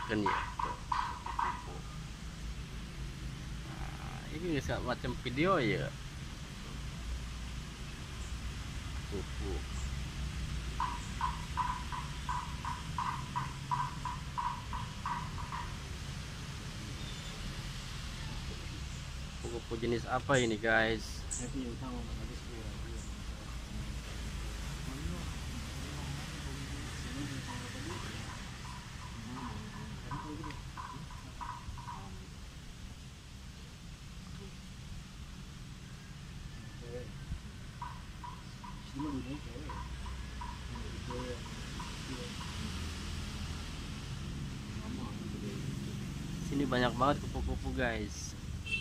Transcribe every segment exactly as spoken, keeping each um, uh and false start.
kan ya tuh. Nah, ini bisa macam video ya kupu. Kupu jenis apa ini guys? Sini banyak banget kupu-kupu guys.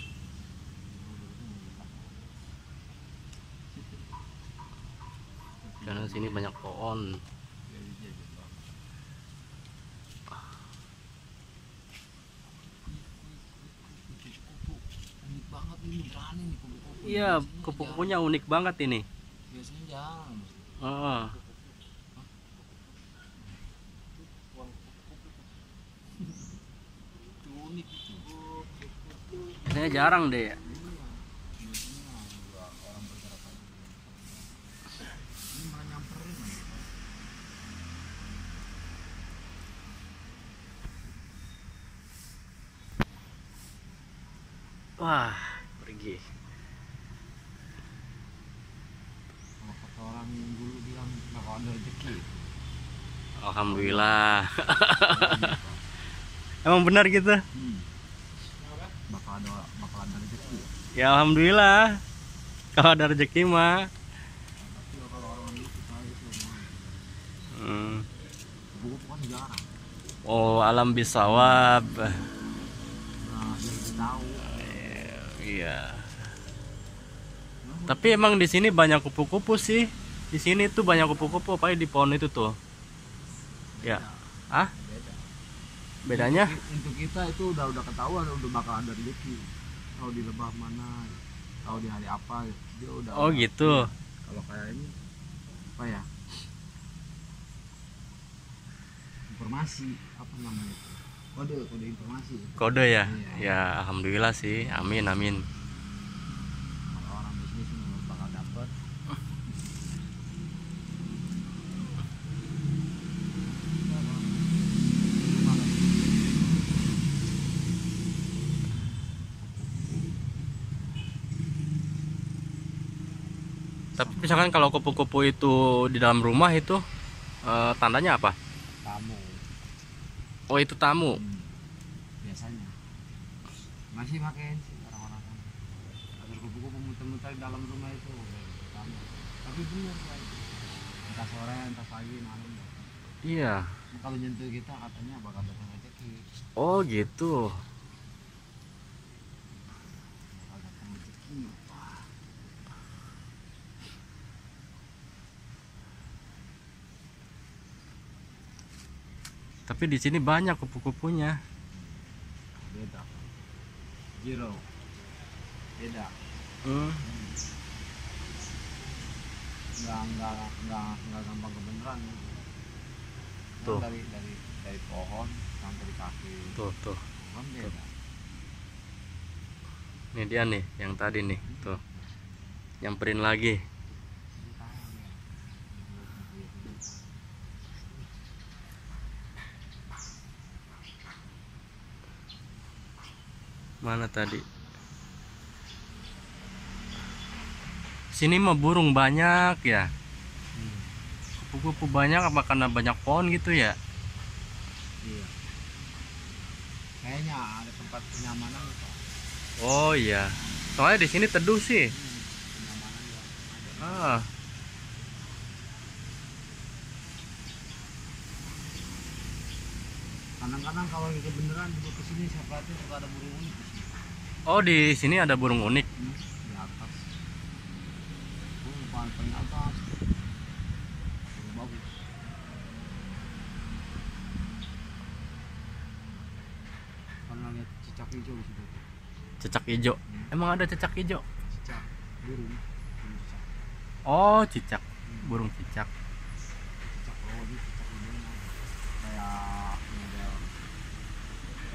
Karena sini banyak pohon. Iya, kupu-kupunya unik banget ini. Biasanya jarang. Oh. Unik itu. Biasanya jarang deh ya. Orang bergerak aja. Ini malah nyamperin. Wah, pergi. Kalau kata orang yang dulu bilang bakal ada rezeki. Alhamdulillah. Emang benar gitu? Hmm. Bakal ada bakal ada rezeki. Ya alhamdulillah. Kalau ada rezeki mah. Tapi kalau orang dulu kita itu mah. Hmm. Kupu-kupu kan jarang. Oh, alam bisawab. Nah, dia itu tahu. Iya. Tapi emang di sini banyak kupu-kupu sih. Di sini tuh banyak kupu-kupu, apalagi di pohon itu tuh. Ya. Ah? Beda. Bedanya? Untuk, untuk kita itu udah udah ketahuan udah bakal ada rezeki. Tahu di lebah mana, tahu di hari apa, dia udah. Oh udah, gitu. Iya. Kalau kayak ini apa ya? Informasi apa namanya? Kode, kode informasi. Kode ya? Iya. Ya alhamdulillah sih. Amin amin. Kalau orang bisnis memang bakal dapat. Tapi misalkan kalau kupu-kupu itu di dalam rumah itu eh, tandanya apa? Tamu. Oh itu tamu. Hmm. Biasanya masih pakai sih orang-orang kan. Ada kupu-kupu muter-muter di dalam rumah itu tamu. Tapi benar ya itu. Entah sore, entah pagi, malam. Iya. Nah, kalau nyentuh kita katanya bakal datang rezeki. Oh gitu. Bakal datang rezeki. Wah. Tapi di sini banyak kupu-kupunya. Beda. Zero. Beda. Hmm. Nggak nggak nggak nggak gampang kebenaran. Tuh. Dari dari dari pohon sampai di kaki. Tuh tuh. Kan beda. Ini dia nih, yang tadi nih, tuh. Nyamperin lagi. Mana tadi? Sini mah burung banyak ya. Kupu-kupu banyak apa karena banyak pohon gitu ya? Iya. Kayaknya ada tempat kenyamanan kok. Oh iya. Soalnya di sini teduh sih. Hmm, kenyamanan ya. Ada. Ah. Kadang-kadang kalau kita beneran juga kesini saya perhatiin suka ada burung unik di sini. Oh di sini ada burung unik. Hmm, di atas. Burung paling paling atas. Burung bagus. Pernah lihat cicak hijau di situ? Cecak hijau. Emang ada cecak hijau? Cicak burung. Burung cicak. Oh cicak. Burung cicak. Cicak, oh ini cicak hijau. Kayak model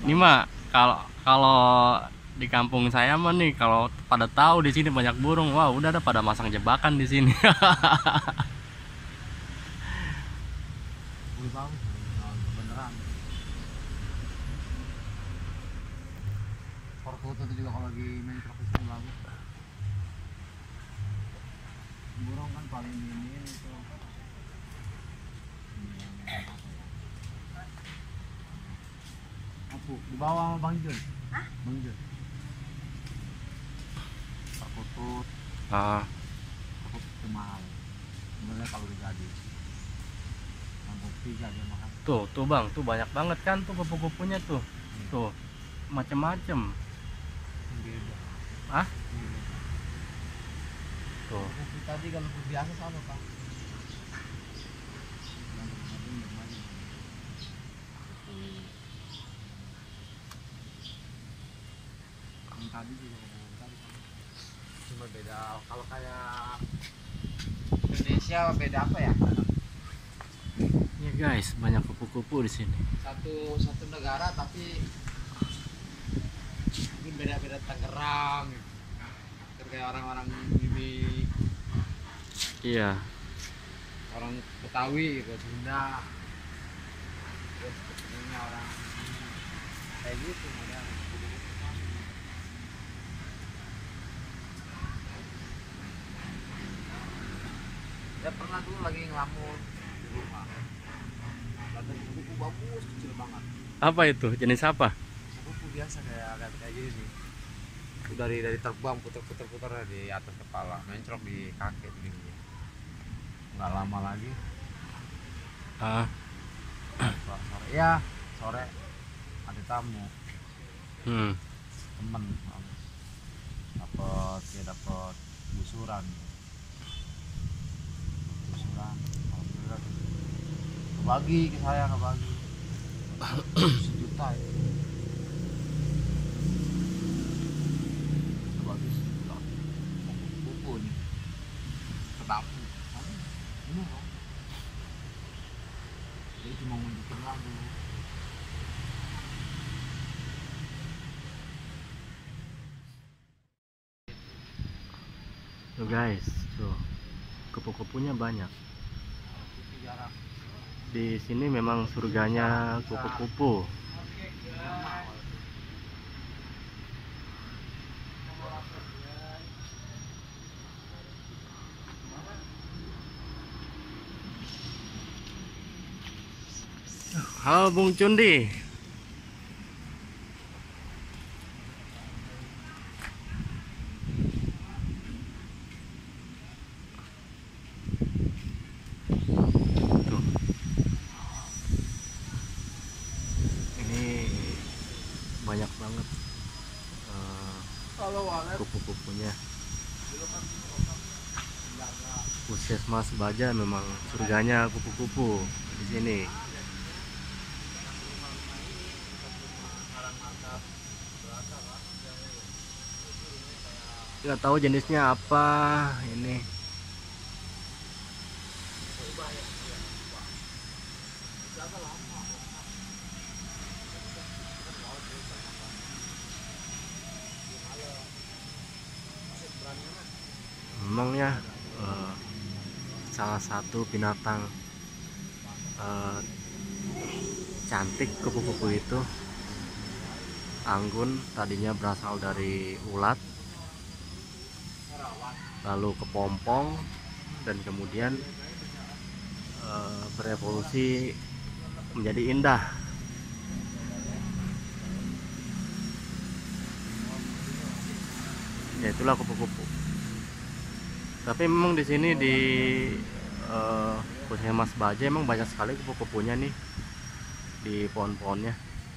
Ini mah kalau kalau di kampung saya mah nih, kalau pada tahu di sini banyak burung, wah udah ada pada masang jebakan di sini. Wih, bagus beneran. Foto itu juga kalau lagi main profesi bagus. Burung kan paling ini itu. Aku di bawah sama Bang Jun. Hah? Bang Jun. Perkutut, Ah, perkutut itu mahal. Sebenarnya kalau dijadi, yang tiga dia makan. tuh, tuh bang, tuh banyak banget kan tuh kupu-kupunya tuh, tuh macem-macem. Beda. Ah, Beda. tuh. Kupu tadi kalau kupu biasa sama Pak. Yang tadi macam-macam. Kupu. Yang tadi juga kupu tadi sama. Cuma beda kalau kayak Indonesia beda apa ya? Ya guys, banyak kupu-kupu di sini. Satu satu negara tapi mungkin beda-beda Tangerang gitu. Kayak orang-orang ini Iya. orang Betawi gitu, Sunda, terus ketemunya orang kayak gitu model. Ya pernah dulu lagi ngelamun di rumah, ada kupu bagus kecil banget, Apa itu? Jenis apa? kupu biasa kayak kayak kayak gini nih. Itu dari dari terbang puter-puter puter di atas kepala, mencrok di kaki begini. Nggak lama lagi Ah, sore, ya sore ada tamu hmm. temen dapat ya dapat busuran busuran alhamdulillah kebagi ke saya kebagi sejuta itu kebagi sejuta buku nih ketamu ini kok dia cuma nunjukin lagu. Tuh guys, tuh kupu-kupunya banyak. Itu jarang. Di sini memang surganya kupu-kupu. Halo Bung Cundi. Tuh. Ini banyak banget eh, kupu-kupunya. Puskesmas Baja memang surganya kupu-kupu di sini. Nggak tahu jenisnya apa ini. Memangnya eh, salah satu binatang eh, cantik kupu-kupu itu. Anggun tadinya berasal dari ulat, lalu kepompong, dan kemudian eh, berevolusi menjadi indah. Ya itulah kupu-kupu. Tapi memang di sini di eh, Puskesmas Baja emang banyak sekali kupu-kupunya nih di pohon-pohonnya.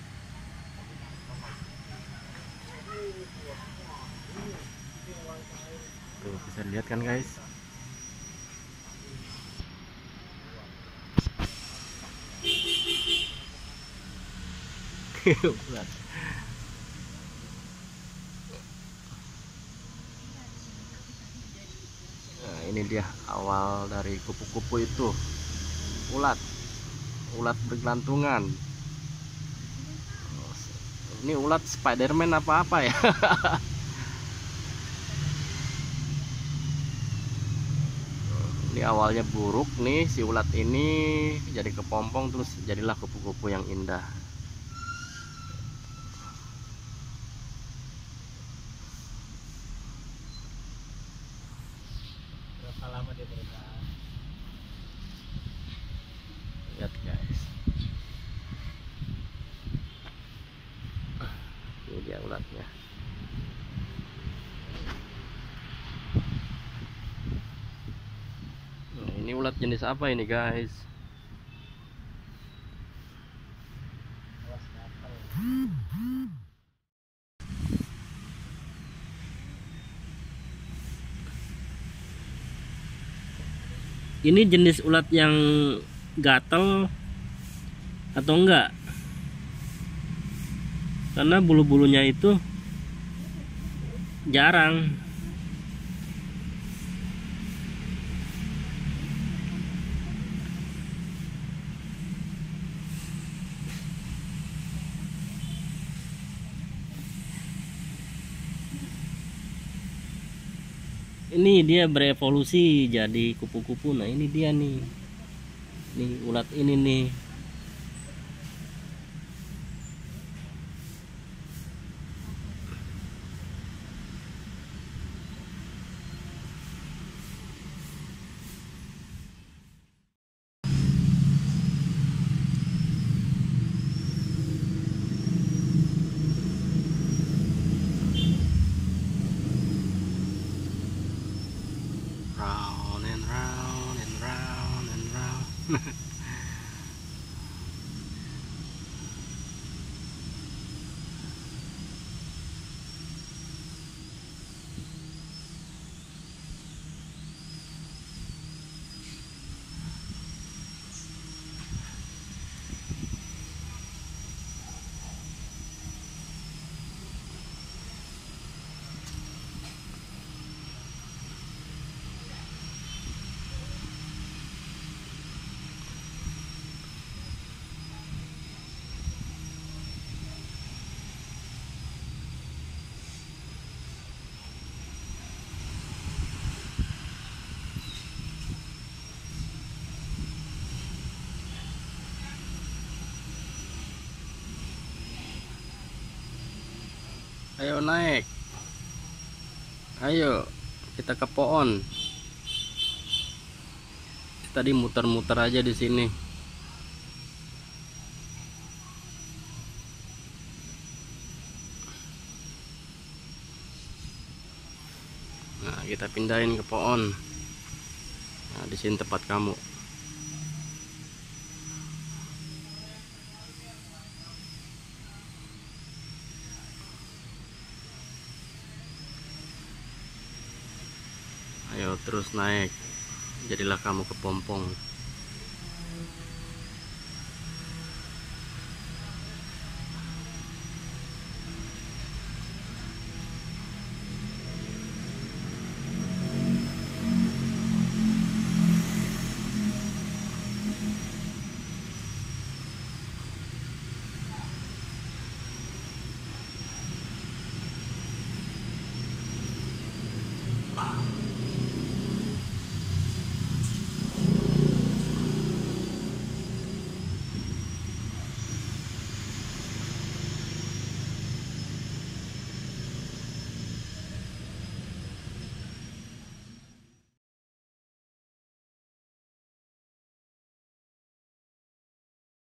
Tuh bisa lihat kan guys. Nah, ini dia awal dari kupu-kupu itu, ulat, ulat bergelantungan. Ini ulat Spiderman apa-apa ya. Ini awalnya buruk nih si ulat ini, jadi kepompong terus jadilah kupu-kupu yang indah. Berapa lama dia bertahan? Lihat guys, ini dia ulatnya. Nah, ini ulat jenis apa ini guys? Awas gatal. Ini jenis ulat yang gatel atau enggak? Karena bulu-bulunya itu jarang. Ini dia berevolusi jadi kupu-kupu. Nah ini dia nih, nih ulat ini nih. Round and round and round and round. Ayo naik, ayo kita ke pohon. Tadi muter-muter aja di sini. Nah, kita pindahin ke pohon. Nah, di sini tempat kamu. Ayo terus naik, jadilah kamu kepompong.